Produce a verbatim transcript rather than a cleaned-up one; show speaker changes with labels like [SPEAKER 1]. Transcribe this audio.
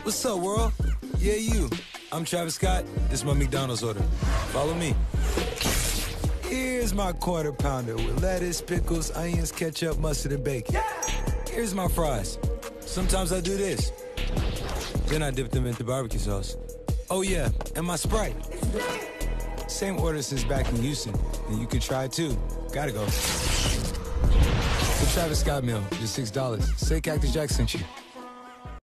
[SPEAKER 1] What's up, world? Yeah, you. I'm Travis Scott. This is my McDonald's order. Follow me. Here's my quarter pounder with lettuce, pickles, onions, ketchup, mustard, and bacon. Here's my fries. Sometimes I do this. Then I dip them into barbecue sauce. Oh, yeah, and my Sprite. Same order since back in Houston, and you can try it too. Gotta go. The Travis Scott meal, just six dollars. Say Cactus Jack sent you.